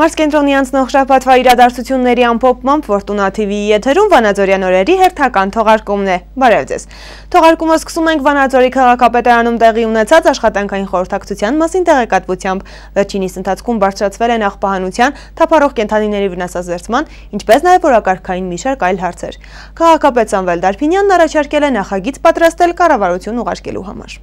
Մարզկենտրոնի անցնող շաբաթվա իրադարձությունների ամփոփմամբ Ֆորտունա TV-ի եթերում Վանաձորյան օրերի հերթական թողարկումն է։ Բարև ձեզ։ Թողարկումը սկսում ենք Վանաձորի քաղաքապետարանում տեղի ունեցած աշխատանքային խորհրդակցության մասին տեղեկատվությամբ։ Վերջինիս ընթացքում բարձրացվել են աղբահանության, թափառող կենդանիների վնասազերծման, ինչպես նաև օրակարգային մի շարք այլ հարցեր։ Քաղաքապետ Սամվել Դարփինյանն առաջարկել է նախագիծ պատրաստել կառավարություն ուղարկելու համար։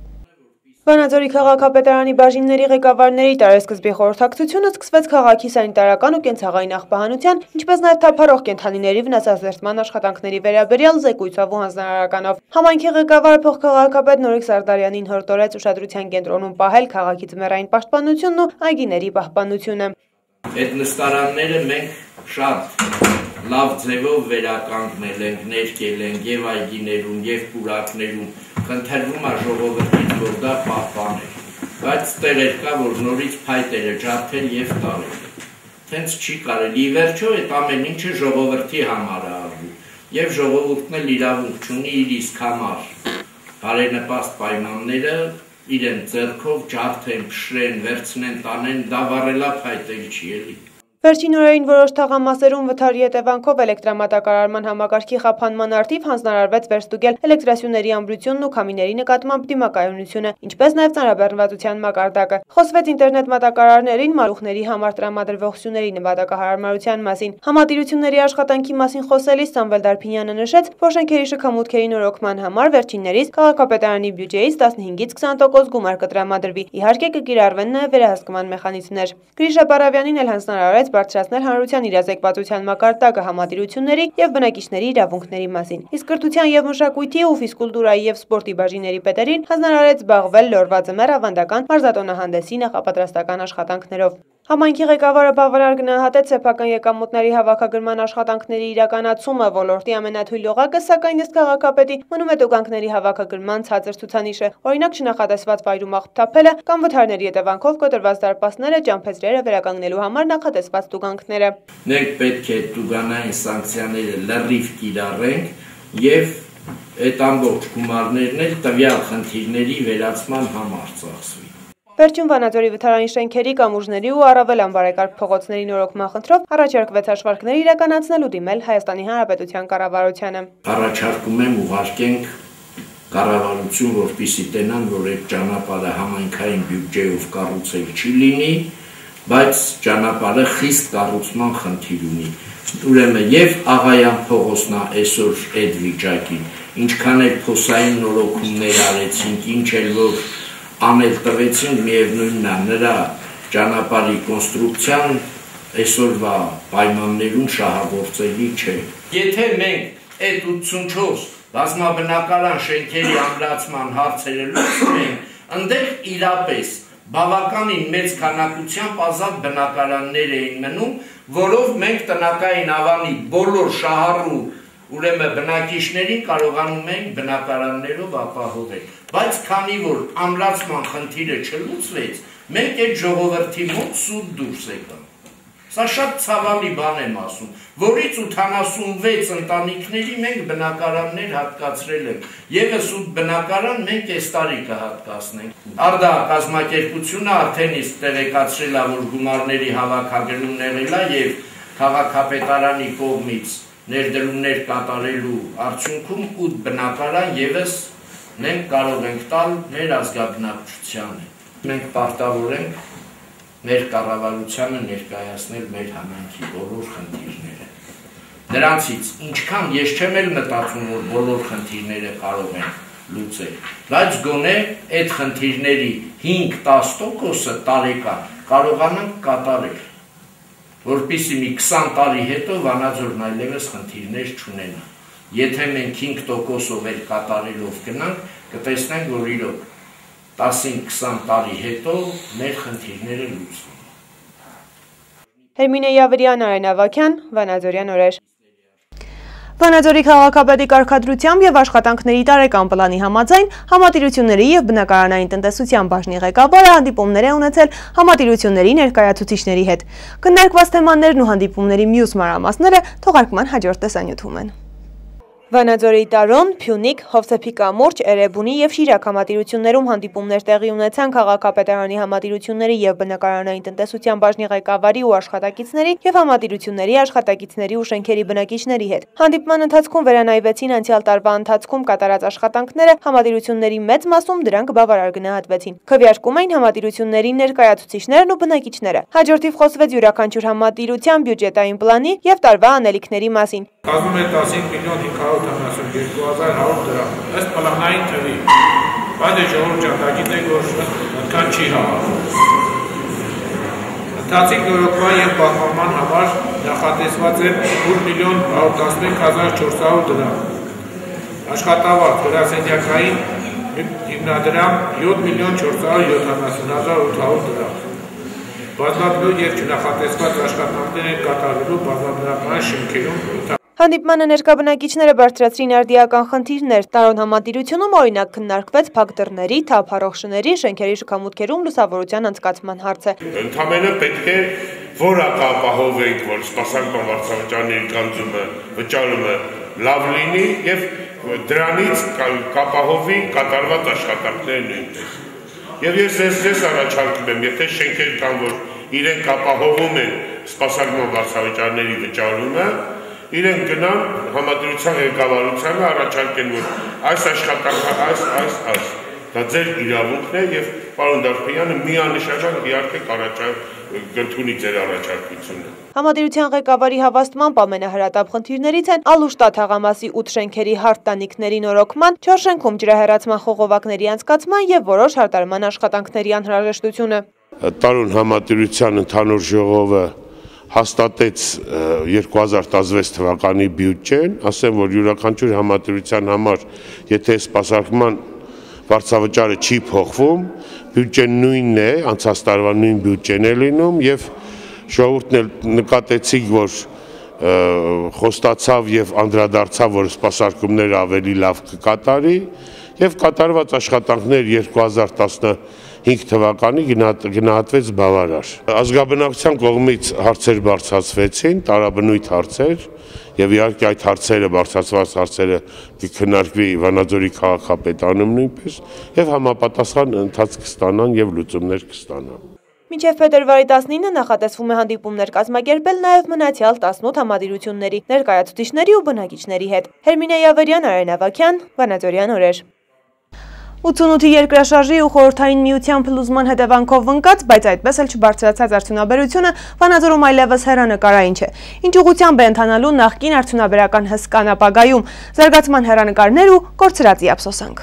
Վանաձորի քաղաքապետարանի բաժինների ղեկավարների տարեսկզբի խորհրդակցությունը սկսվեց քաղաքի սանիտարական ու կենցաղային աղբահանության, ինչպես նաև թափառող կենդանիների վնասազերծման աշխատանքների վերաբերյալ զեկույցով ու հանձնարարականով։ Համայնքի ղեկավար փոխքաղաքապետ Նորիկ Սարդարյանին հորդորեց ուշադրության կենտրոնում պահել քաղաքի ձմեռային պաշտպանությունն ու այգիների պահպանությունը։ Այդ նստարանները մենք շատ լավ ձևով վերականգնել ենք, ներկել ենք եւ այգիներում, եւ պուրակներում, խնդրվում է ժողովրդից, որ դա պահպաներ, բայց տեղեր կա, որ նորից փայտերը ջարդել եւ տարել։ Հենց չի կարելի, ի վերջո այդ ամեն ինչը ժողովրդի համար է արվում, եւ ժողովուրդն էլ իրավունք ունի իր իսկ համար բարենպաստ պայմանները իրեն ձեռքով ջարդեն, փշրեն, վերցնեն, տանեն, դա վառելափայտել չի էլի։ Վերջին օրերին որոշ թաղամասերում վթարի հետևանքով էլեկտրամատակարարման համակարգի խափանման առթիվ հանձնարարվեց վերստուգել էլեկտրասյուների ամրությունն ու քամիների նկատմամբ դիմակայունությունը, ինչպես նաև ծանրաբեռնվածության մակարդակը։ Խոսվեց ինտերնետ մատակարարներին մարուխների համար տրամադրվող սյուների նպատակահարմարության մասին։ Համատիրությունների աշխատանքի մասին խոսելիս Սամվել Դարփինյանը նշեց, որ շենքերի շքամուտքերի նորոգման համար վերջիններիս քաղաքապետարանի բյուջեից 15-ից 20% գումար կտրամադրվի։ Իհարկե կկիրառվեն նաև վերահսկման մեխանիզմներ։ Գրիշա Բարավյանին էլ հանձնարարեց բարձրացնել հանրության իրազեկվածության մակարդակը համատիրությունների եւ բնակիչների իրավունքների մասին։ Իսկ կրթության եւ մշակույթի ու ֆիզկուլտուրայի եւ սպորտի բաժինների պետերին հանձնարարեց զբաղվել լորվա ձմեռ ավանդական մարզատոնահանդեսի նախապատրաստական աշխատանքներով։ Համայնքի ղեկավարը բավարար գնահատեց սեփական եկամուտների հավաքագրման աշխատանքների իրականացումը ոլորտի ամենաթույլ օղակը, սակայն ըստ քաղաքապետի մնում է տուգանքների հավաքագրման ցածր ցուցանիշը։ Օրինակ չնախատեսված վայրում աղբ թափելը կամ վթարների հետևանքով կոտրված դարպասները, ջամփեզրերը վերականգնելու համար նախատեսված տուգանքները։ Մենք պետք է տուգանային սանկցիաները լրիվ կիրառենք եւ այդ ամբողջ գումարներն էլ տվյալ խնդիրների վերացման համար ծախսվի։ Վերջում Վանաձորի վթարային շենքերի, կամուրջների ու առավել անբարեկարգ փողոցների նորոգման խնդրով առաջարկվեց հաշվարկներ իրականացնել ու դիմել Հայաստանի Հանրապետության կառավարությանը։ Առաջարկում եմ ուղարկենք կառավարություն, որպեսզի տենան, որ այդ ճանապարհը համայնքային բյուջեով կառուցել չի լինի, բայց ճանապարհը խիստ կառուցման խնդիր ունի։ Ուրեմն եւ Աղայան փողոցն է այսօր այդ վիճակին, ինչքան էլ փոսային նորոգումներ արեցինք, ինչ էլ որ անել տվեցին, միևնույնն է, նրա ճանապարհի կոնստրուկցիան այսօրվա պայմաններում շահագործելի չէ։ Եթե մենք այդ 84 բազմաբնակարան շենքերի ամրացման հարցերը լուծում ենք, ընդեղ իրապես բավականին մեծ քանակությամբ ազատ բնակարաններ էին մնում, որով մենք տնակային ավանի բոլոր շահառու ուրեմն բնակիչներին կարողանում ենք բնակարաններով ապահովել, բայց քանի որ ամրացման խնդիրը չլուծվեց, մենք այդ ժողովրդի մոտ սուտ դուրս եկանք։ Սա շատ ցավալի բան եմ ասում, որից 86 ընտանիքների մենք բնակարաններ հատկացրել ենք, ևս 8 բնակարան մենք այս տարի կհատկացնենք։ Արդա կազմակերպությունը արդեն իսկ տեղեկացրել է, որ գումարների հավաքագրումն եղել է եւ քաղաքապետարանի կողմից ներդրումներ կատարելու արդյունքում 8 բնակարան ևս մենք կարող ենք տալ մեր ազգաբնակչությանը։ Մենք պարտավոր ենք մեր կառավարությանը ներկայացնել մեր համայնքի բոլոր խնդիրները։ Դրանցից ինչքան ես չեմ էլ մտածում, որ բոլոր խնդիրները կարող են լուծել, բայց գոնե այդ խնդիրների 5-10%-ը տարեկան կարողանանք կատարել, որպեսզի մի 20 տարի հետո Վանաձորն այլևս խնդիրներ չունենա։ Եթե մենք 5%-ով էլ կատարելով գնանք, կտեսնենք, որ իրոք 10-20 տարի հետո մեր խնդիրները լուծվեն։ Հերմինե Յավրյան, Արեն Ավագյան, Վանաձորյան օրեր։ Վանաձորի քաղաքապետի կարգադրությամբ եւ աշխատանքների տարեկան պլանի համաձայն համատիրությունների եւ բնակարանային տնտեսության բաժնի ղեկավարը հանդիպումներ է ունեցել համատիրությունների ներկայացուցիչների հետ։ Քննարկված թեմաներն ու հանդիպումների մյուս մանրամասները թողարկման հաջորդ տեսանյութում են։ Վանաձորի Տարոն, Փյունիկ, Հովսեփի կամուրջ, Էրեբունի եւ Շիրակ համատիրություններում հանդիպումներ տեղի ունեցան քաղաքապետարանի համատիրությունների եւ բնակարանային տնտեսության բաժնի ղեկավարի ու աշխատակիցների եւ համատիրությունների աշխատակիցների ու շենքերի բնակիչների հետ։ Հանդիպման ընթացքում վերանայվեցին անցյալ տարվա ընթացքում կատարած աշխատանքները, համատիրությունների մեծ մասում դրանք բավարար գնահատվեցին։ Քվեարկում էին համատիրությունների ներկայացուցիչներն ու բնակիչները։ Հաջորդիվ խոսվեց յուրաքանչյուր համատիրության բյուջետային պլանի եւ տարվա անելիքների մասին։ Կազմում է 15 միլիոն 572,100 դրամ, ըստ պլանային թվի, բայց ժողովուրդ ջան, գիտեք, որ այդքան չի համարվում։ Ընթացիկ նորոգման և պահպանման համար նախատեսված է 8 միլիոն 111,400 դրամ, աշխատավարձ գրասենյակային հիմնադրամ 7 միլիոն 470,800 դրամ, բազմաբնույթ և չնախատեսված աշխատանքներ են կատարվելու բազմաբնական շենքերում։ Հանդիպմանը ներկա բնակիչները բարձրացրին արդիական խնդիրներ։ Տարոն համատիրությունում օրինակ քննարկվեց փակ դռների, թափառող շների, շենքերի շքամուտքերում լուսավորության անցկացման հարցը։ Ընդամենը պետք է որակ ապահովենք, որ սպասարկման վարձավճարների գանձումը, վճարումը լավ լինի եւ դրանից կապահովի կատարված աշխատանքները նույնպես։ Եվ ես առաջարկում եմ, եթե շենքեր կան, որ իրենք ապահովում են սպասարկման վարձավճարների վճարումը, իրենք գնան համատիրության ղեկավարությանը առաջարկեն, որ այս աշխատանքը, դա ձեր իրավունքն է եւ պարոն Դարփյանը միանշանակ իհարկե կընդունի ձեր առաջարկությունը։ Համատիրության ղեկավարի հավաստմամբ ամենահրատապ խնդիրներից են Ալուշտա թաղամասի 8 շենքերի հարթտանիքների նորոգման, 4 շենքում ջրահեռացման խողովակների անցկացման եւ որոշ հարդարման աշխատանքների անհրաժեշտությունը։ Տարոն համատիրության ընդհանուր ժողովը հաստատեց 2016 թվականի բյուջեն, ասեմ, որ յուրաքանչյուր համատիրության համար, եթե սպասարկման վարձավճարը չի փոխվում, բյուջեն նույնն է, անցած տարվա նույն բյուջեն է լինում եւ ժողովուրդն էլ նկատեցիք, որ խոստացավ եւ անդրադարձավ, որ սպասարկումները ավելի լավ կկատարի եւ կատարված աշխատանքներ 2015 թվականի գնահատվեց բավարար։ Ազգաբնակության կողմից հարցեր բարձրացվեցին, տարաբնույթ հարցեր, եւ իհարկե այդ հարցերը բարձրացված հարցերը կքննարկվի Վանաձորի քաղաքապետարանում նույնպես եւ համապատասխան ընթացք կստանան եւ լուծումներ կստանան։ Մինչև փետրվարի 19-ը նախատեսվում է հանդիպումներ կազմակերպել նաև մնացյալ 18 համատիրությունների, ներկայացուցիչների ու բնակիչների հետ։ Հերմինե Յավերյան, Արեն Ավագյան, Վանաձորյան օրեր։ 88-ի երկրաշարժի ու խորհրդային միության փլուզման հետևանքով ընկած, բայց այդպես էլ չբարձրացած արդյունաբերությունը Վանաձորում այլևս հեռանկարային չէ։ Ինչ ուղղությամբ է ընթանալու նախկին արդյունաբերական հսկան ապագայում, զարգացման հեռանկարներ ու կորցրածի ափսոսանք։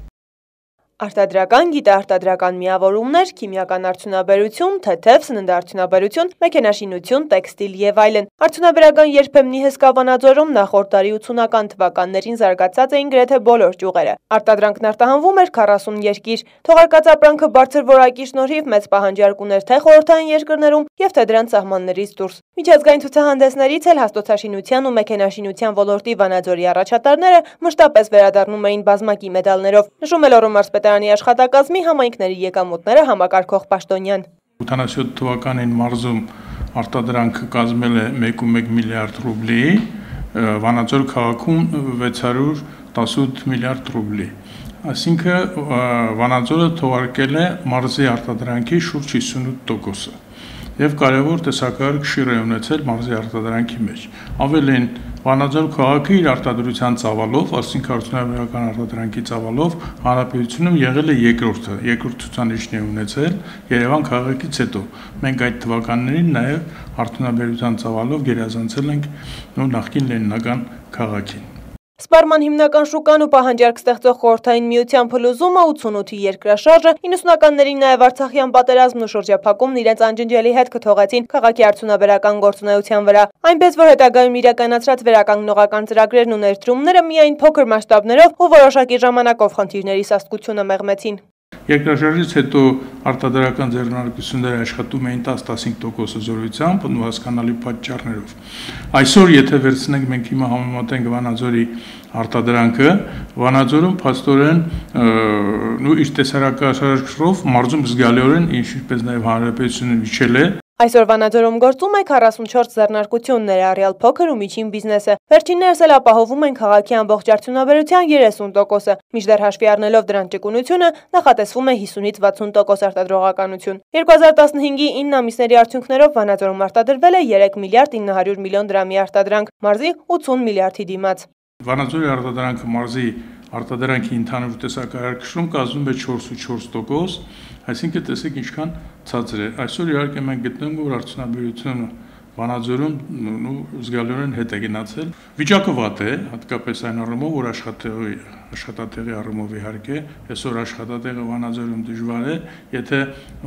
Արտադրական, գիտաարտադրական միավորումներ, քիմիական արդյունաբերություն, թեթև, սննդարդյունաբերություն, մեքենաշինություն, տեքստիլ եւ այլն։ Արդյունաբերական երբեմնի հսկա Վանաձորում նախորդ տարի 80-ական թվականներին զարգացած էին գրեթե բոլոր ճյուղերը։ Արտադրանքն արտահանվում էր 40 երկիր։ Թողարկած ապրանքը բարձր որակի շնորհիվ մեծ պահանջարկ ուներ թե խորհրդային երկրներում եւ թե դրանց սահմաններից դուրս։ Միջազգային ցուցահանդեսներից էլ հաստոցաշինության ու մեքենաշինության ոլորտի Վանաձորի առաջատարները մշտապես վերադառնում էին բազմակի մեդալներով։ Նշում է Լոռու մարզպետարանի աշխատակազմի համայնքների եկամուտները համակարգող Պաշտոնյան։ 87 թվականին մարզում արտադրանքը կազմել է 1.1 միլիարդ ռուբլի, Վանաձոր քաղաքում 618 միլիարդ ռուբլի։ Այսինքն Վանաձորը թողարկել է մարզի արտադրանքի շուրջ 58%-ը եւ կարեւոր տեսակարար քշիր է ունեցել մարզի արտադրանքի մեջ։ Ավելին Վանաձոր քաղաքը իր արտադրության ծավալով, այսինքն արդյունաբերական արտադրանքի ծավալով հանրապետությունում եղել է երկրորդ ցուցանիշն է ունեցել Երևան քաղաքից հետո։ Մենք այդ թվականներին նաեւ արդյունաբերության ծավալով գերազանցել ենք նախկին լենինական քաղաքին։ Սպառման հիմնական շուկան ու պահանջարկ ստեղծող խորհրդային միության փլուզումը, 88-ի երկրաշարժը, 90-ականներին նաև Արցախյան պատերազմն ու շրջափակումն իրենց անջնջելի հետքը թողեցին քաղաքի արդյունաբերական գործունեության վրա։ Այնպես որ հետագայում իրականացրած վերականգնողական ծրագրերն ու ներդրումները միայն փոքր մասշտաբներով ու որոշակի ժամանակով խնդիրների սաստկությունը մեղմեցին։ Երկրաշարժից հետո արտադրական ձեռնարկությունները աշխատում էին 10-15% զորությամբ ու հասկանալի պատճառներով։ Այսօր եթե վերցնենք մենք հիմա համեմատենք Վանաձորի արտադրանքը, Վանաձորում փաստորեն իր տեսարակաշարժով մարզում զգալիորեն ինչպես նաև հանրապետությունը իջել է։ Այսօր Վանաձորում գործում է 44 ձեռնարկություն, ներառյալ փոքր ու միջին բիզնեսը։ Վերջիններս էլ ապահովում են քաղաքի ամբողջ արդյունաբերության 30%-ը, մինչդեռ հաշվի առնելով դրանց ճկունությունը, նախատեսվում է 50-ից 60% արտադրողականություն։ 2015-ի 9 ամիսների արդյունքներով Վանաձորում արտադրվել է 3 միլիարդ 900 միլիոն դրամի արտադրանք, մարզի 80 միլիարդի դիմաց։ Վանաձորի արտադրանքը մարզի արտադրանքի ընդհանուր տեսակարգում կազմում է 4.4%, այսինքն տեսեք ինչքան ցածր է։ Այսօր իհարկե մենք գտնենք, որ արդյունաբերությունը Վանաձորում զգալիորեն հետ է գնացել։ Վիճակը վատ է, հատկապես այն առումով, որ աշխատատեղի առումով իհարկե, այսօր աշխատատեղը Վանաձորում դժվար է, եթե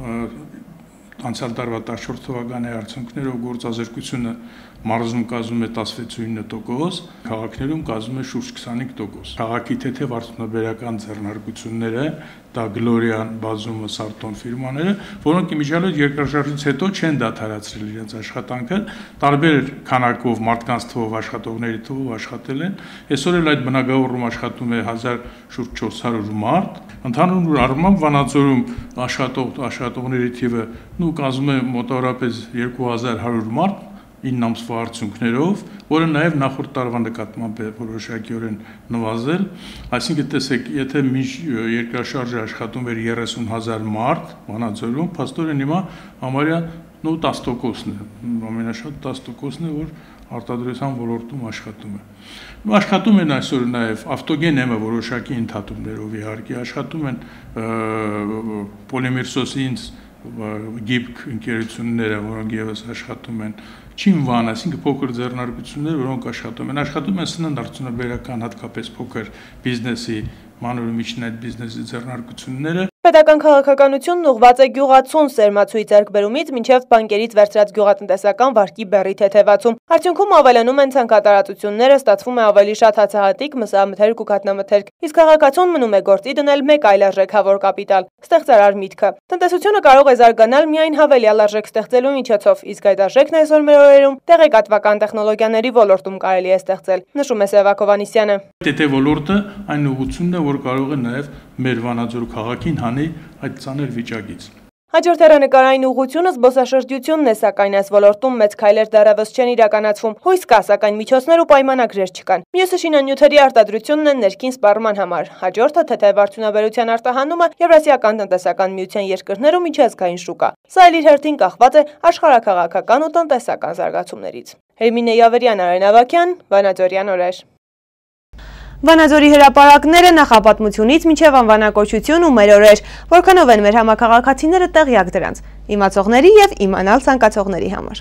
անցյալ տարվա 14 թվականի արդյունքներով գործազրկությունը մարզում կազմում է 16.9%, քաղաքներում կազմում է շուրջ 25%։ Քաղաքի թեթև արդյունաբերական ձեռնարկությունները, դա Գլորիան, Բազումը, Սարտոն ֆիրմաները, որոնք իմիջիալոց երկրաշարժից հետո չեն դադարեցրել իրենց աշխատանքը, տարբեր քանակով մարդկանց թվով աշխատողների թվով աշխատել են։ Այսօր էլ այդ բնակավարում աշխատում է 1400 մարդ։ Ընդհանուր առմամբ Վանաձորում աշխատողների թիվը կազմում է մոտավորապես 2100 մարդ 9 ամսվա արդյունքներով, որը նաև նախորդ տարվա նկատմամբ է որոշակիորեն նվազել, այսինքն տեսեք, եթե երկրաշարժը աշխատում էր 30,000 մարդ Վանաձորում, փաստորեն հիմա համարյա 10%-ն է, ամենաշատ 10%-ն է, որ արտադրության ոլորտում աշխատում է։ Աշխատում են այսօր նաև ավտոգեն ԵՄ որոշակի ընդհատումներով իհարկե, աշխատում են պոլիմերսոսինց գիպք ընկերությունները, որոնք եւս աշխատում են Չինվան, այսինքն փոքր ձեռնարկություններ, որոնք աշխատում են սննդ արդյունաբերական, հատկապես փոքր բիզնեսի, մանր ու միջին բիզնեսի ձեռնարկությունները։ Պետական քաղաքականությունն ուղղված է գյուղացուն սերմացուի ձեռքբերումից մինչև բանկերից վերցրած գյուղատնտեսական վարկի բեռի թեթևացում։ Արդյունքում ավելանում են ցանկատարածությունները, ստացվում է ավելի շատ հացահատիկ, մսամթերք ու կաթնամթերք, իսկ քաղաքացուն մնում է գործի դնել մեկ այլ արժեքավոր կապիտալ՝ ստեղծարար միտքը։ Տնտեսությունը կարող է զարգանալ միայն հավելյալ արժեք ստեղծելու միջոցով, իսկ այդ արժեքն այսօր մեր օրերում տեղեկատվական տեխնոլոգիաների ոլորտում կարելի է ստեղծել, նշում է Սևակ Հովհաննիսյանը։ ՏՏ ոլորտը այն ուղղությունն է, որ կարող է նաև մեր Վանաձոր քաղաքին հանի այդ ծանր վիճակից։ Հաջորդ հեռանկարային ուղղությունը զբոսաշրջությունն է, սակայն այս ոլորտում մեծ քայլեր դեռևս չեն իրականացվում։ Հույս կա, սակայն միջոցներ ու պայմանագրեր չկան։ Մյուսը շինանյութերի արտադրությունն է ներքին սպառման համար։ Հաջորդը թեթև արդյունաբերության արտահանումը Եվրասիական տնտեսական միության երկրներում միջազգային շուկա։ Սա էլ իր հերթին կախված է աշխարհաքաղաքական ու տնտեսական զարգացումներից։ Հերմինե Յավերյան, Արեն Ավագյան, Վանաձորյան օրեր։ Վանաձորի հրապարակները նախապատմությունից մինչև անվանակոչություն ու մեր օրեր, որքանով են մեր համաքաղաքացիները տեղյակ դրանց, իմացողների և իմանալ ցանկացողների համար։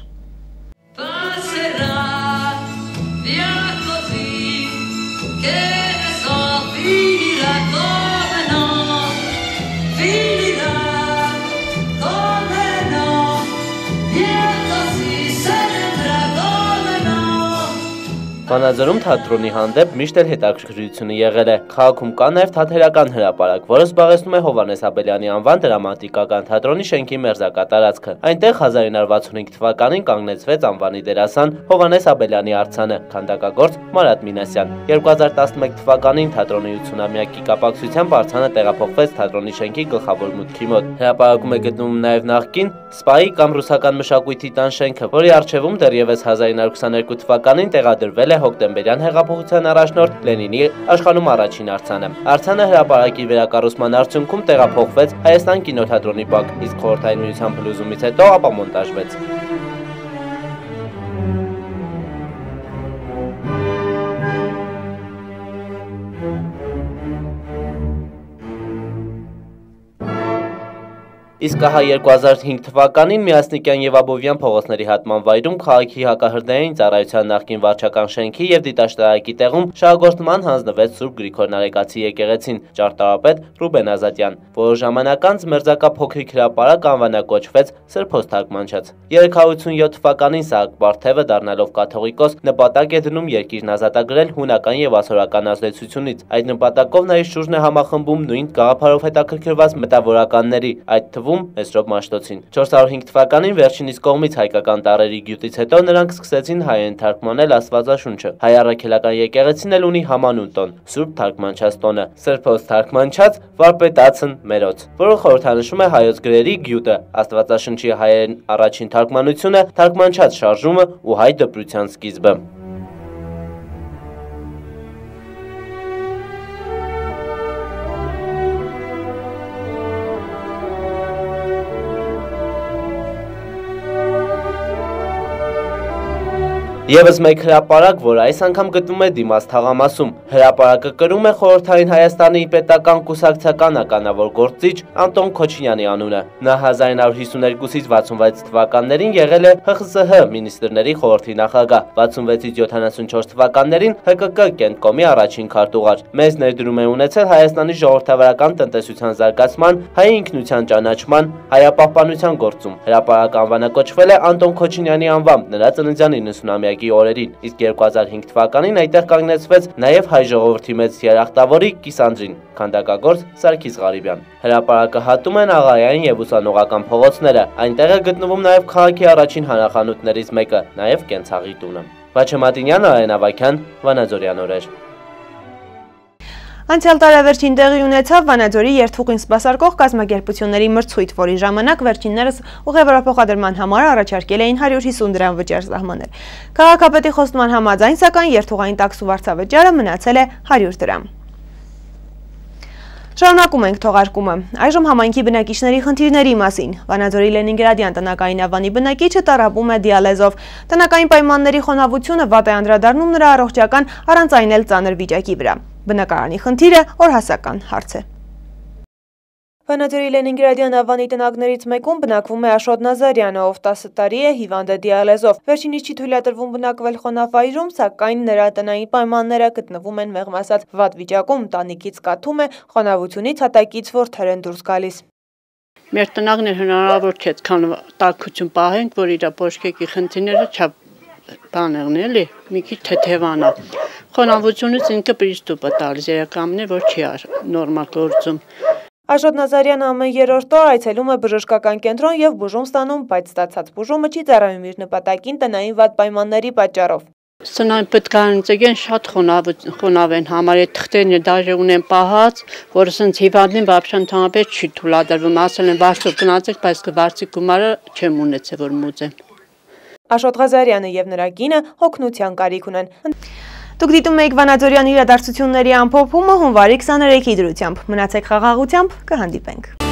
Վանաձորում թատրոնի հանդեպ միշտ էլ հետաքրքրությունը եղել է։ Քաղաքում կա նաև թատերական հրապարակ, որը զբաղեցնում է Հովհաննես Աբելյանի անվան դրամատիկական թատրոնի շենքի մերձակա տարածքը։ Այնտեղ 1965 թվականին կանգնեցվեց անվանի դերասան Հովհաննես Աբելյանի արձանը, քանդակագործ Մարատ Մինասյան։ 2011 թվականին թատրոնի 80-ամյակի կապակցությամբ արձանը տեղափոխվեց թատրոնի շենքի գլխավոր մուտքի մոտ։ Հրապարակում է գտնվում նաև նախկին Սպայի կամ ռուսական մշակույթի տան շենքը, որի առջևում դեռևս 1922 թվականին տեղադրվել է հոկտեմբերյան հեղափոխության առաջնորդ Լենինի աշխանում առաջին արձանը։ Արձանը հրապարակի վերակառուցման արդյունքում տեղափոխվեց Հայաստան կինոթատրոնի բակ, իսկ խորհրդային միության փլուզումից հետո ապամոնտաժվեց։ Իսկ ահա 2005 թվականին Միասնիկյան եւ Աբովյան փողոցների հատման վայրում քաղաքի հակահրդեհային ծառայության նախկին վարչական շենքի եւ դիտաշտարակի տեղում շահագործման հանձնվեց Սուրբ Գրիգոր Նարեկացի եկեղեցին, ճարտարապետ Ռուբեն Ազատյան, որը ժամանակ անց մերձակա փոքրիկ հրապարակ անվանակոչվեց Սրբոց թարգմանչած։ 357 թվականին Սահակ Բարթևը դառնալով կաթողիկոս նպատակ է դնում երկիրն ազատագրել հունական եւ ասորական ազդեցությունից։ Այդ նպատակով նա իր շուրջն է համախմբում նույն գաղափարով հետաքրքրված մտավորականների, այդ թվում նշանակում Մեսրոպ Մաշտոցին։ 405 թվականին վերջինիս կողմից հայկական տառերի գյուտից հետո նրանք սկսեցին հայերեն թարգմանել Աստվածաշունչը։ Հայ առաքելական եկեղեցին էլ ունի համանուն տոն՝ Սուրբ Թարգմանչած տոնը, սրբոց թարգմանչած Վարպետացն մերոց, որը խորհրդանշում է հայոց գրերի գյուտը, Աստվածաշնչի հայերեն առաջին թարգմանությունը, թարգմանչած շարժումը ու հայ դպրության սկիզբը։ Եվս մեկ հրապարակ, որ այս անգամ գտնվում է Դիմաց թաղամասում։ Հրապարակը կրում է խորհրդային Հայաստանի պետական կուսակցական ականավոր գործիչ Անտոն Քոչինյանի անունը։ Նա 1952-ից 66 թվականներին եղել է ՀԽՍՀ մինիստրների խորհրդի նախագահ, 66-ից 74 թվականներին ՀԿԿ կենտկոմի առաջին քարտուղար։ Մեծ ներդրում է ունեցել Հայաստանի ժողովրդավարական տնտեսության զարգացման, հայ ինքնության ճանաչման, հայապահպանության գործում։ Հրապարակը անվանակոչվել է Անտոն Քոչինյանի անվամբ նրա ծննդյան 90-ամյակի օրերին, իսկ 2005 թվականին այդտեղ կանգնեցվեց նաև հայ ժողովրդի մեծ երախտավորի Կիսանդրին, քանդակագործ Սարգիս Ղարիբյան։ Հրապարակը հատում են աղայային եւ ուսանողական փողոցները, այնտեղ է գտնվում նաև քաղաքի առաջին հանրախանութներից մեկը, նաև Կենցաղի տունը։ Վաչե Մատինյան, Արեն Ավագյան, Վանաձորյան օրեր։ Անցյալ տարեվերջին տեղի ունեցավ Վանաձորի երթուղին սպասարկող կազմակերպությունների մրցույթ, որի ժամանակ վերջիններս ուղևորափոխադրման համար առաջարկել էին 150 դրամ վճար սահմանել։ Քաղաքապետի խոստման համաձայն, սակայն երթուղային տաքսու վարձավճարը մնացել է 100 դրամ։ Շարունակում ենք թողարկումը։ Այժմ համայնքի բնակիչների խնդիրների մասին։ Վանաձորի Լենինգրադյան տնակային ավանի բնակիչը տառապում է դիալեզով։ Տնակային պայմանների խոնավությունը վատ է անդրադառնում նրա առողջական առանց այն էլ ծանր վիճակի վրա։ Բնակարանի խնդիրը օրհասական հարց է։ Վանաձորի Լենինգրադյան ավանի տնակներից մեկում բնակվում է Աշոտ Նազարյանը, ով 10 տարի է հիվանդ է դիալեզով։ Վերջինիս չի թույլատրվում բնակվել խոնավայրում, սակայն նրա տնային պայմանները գտնվում են մեղմ ասած վատ վիճակում, տանիքից կաթում է, խոնավությունից հատակից որդեր են դուրս գալիս։ Մեր տնակներ հնարավոր չէ այդքան տաքություն պահենք, որ իր բոշկեկի խնդիրները չափ բաներն էլի, մի քիչ թեթևանա։ Խոնավությունից ինքը պրիստուպ է տալիս, երակամն է, որ չի նորմալ գործում։ Աշոտ Նազարյանը ամեն երրորդ օր այցելում է բժշկական կենտրոն եւ բուժում ստանում, բայց ստացած բուժումը չի ծառայում իր նպատակին տնային վատ պայմանների պատճառով։ Սնային պետքարանցեն շատ խոնավ են համար է թղթերն դաժե ունեն պահած, որ ասենց հիվանդին вообще ընդհանրապես չի թույլատրվում, ասել են վարձով գնացեք, բայց վարձի գումարը չեմ ունեցել, որ մուծեմ։ Աշոտ Ղազարյանը եւ նրա կինը հոգնության կարիք ունեն։ Դուք դիտում եք Վանաձորյան իրադարձությունների ամփոփումը հունվարի 23-ի դրությամբ։ Մնացեք խաղաղությամբ, կհանդիպենք։